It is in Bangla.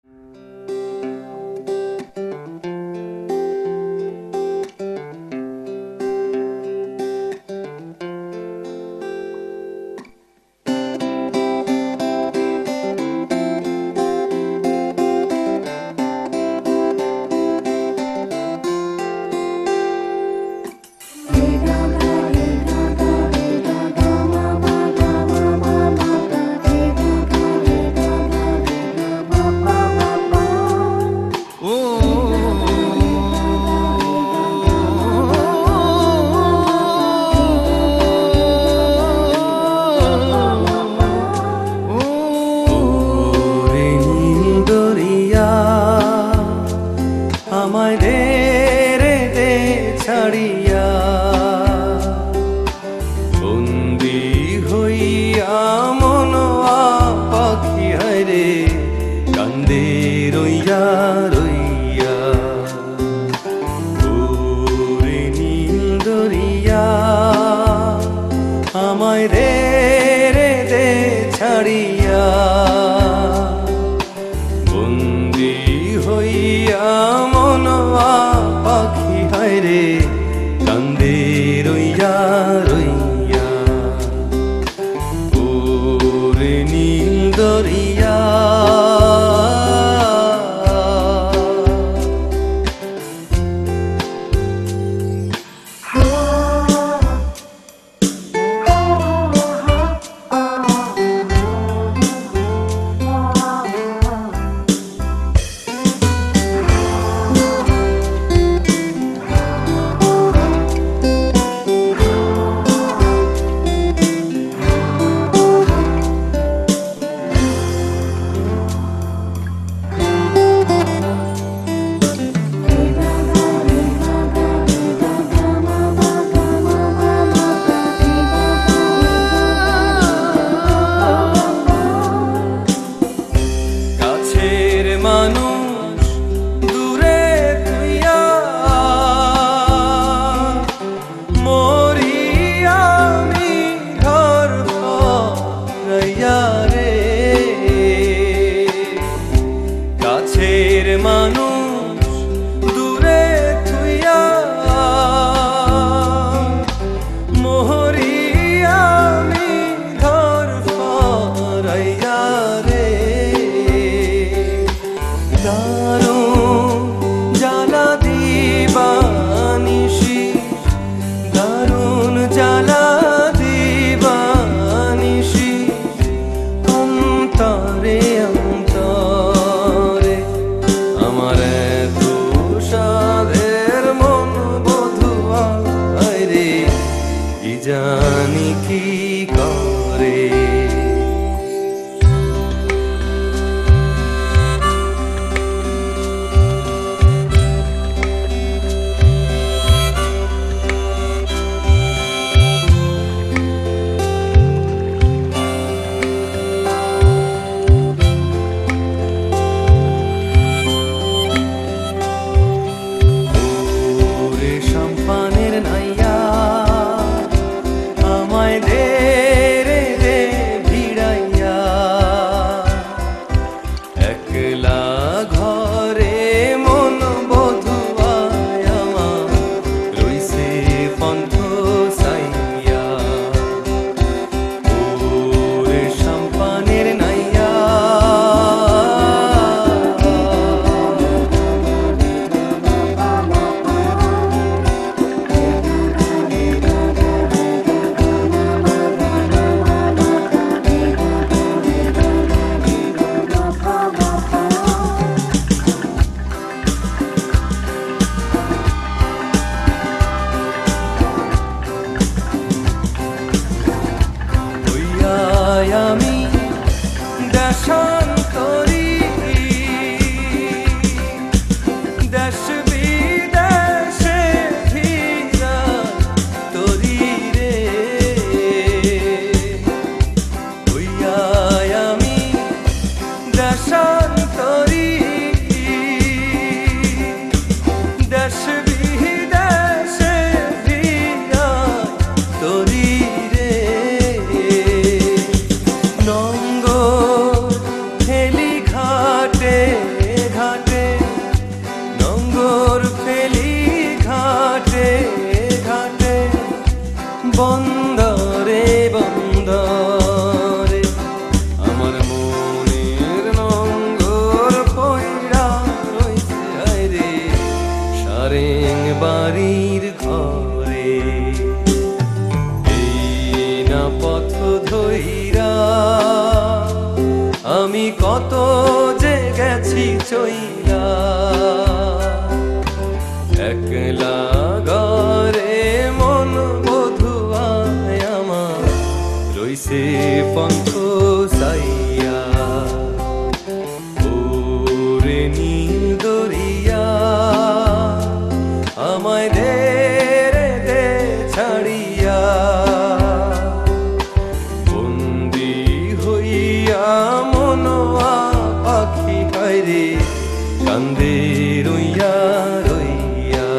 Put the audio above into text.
আমায় দে রে দে ছাড়িয়া, বন্দি হইয়া মনোয়া পাখি হায়রে কান্দে রইয়া রইয়া। ওরে নীল দরিয়া আমায় দে রে দে ছাড়িয়া, বন্দি হইয়া মনোয়া পাখি হায়রে কান্দে রইয়া রইয়া। ওরে নীল দরিয়া মানুষ দূরে তুইয়া মরি আমি ঘর ফরাইয়া রে। কাছের মানুষ দূরে তুইয়া মরি আমি ঘর ফরাইয়া রে। দারুণ জ্বালা দিবানিশি, দারুণ জ্বালা দিবানিশি, অন্তরে অন্তরে আমার এত সাধের মন বধুয়া রে কি জানি কি করে। আমি দেশান্তরী দেশ বিদেশে ফিরা তরি রে। হইয়া আমি দেশান্তরী দেশ বিদেশে ফিরা তরি রে। আমি কত যে গেছি চইলা একলা ঘরে মন বধুয়ায় আমার রইছে পন্থ সাইয়া ওরে নীল দরিয়া আমায় দে রে দে ছাড়িয়া বন্দি হইয়া মনোয়া পাখি হায়রে কান্দে রইয়া রইয়া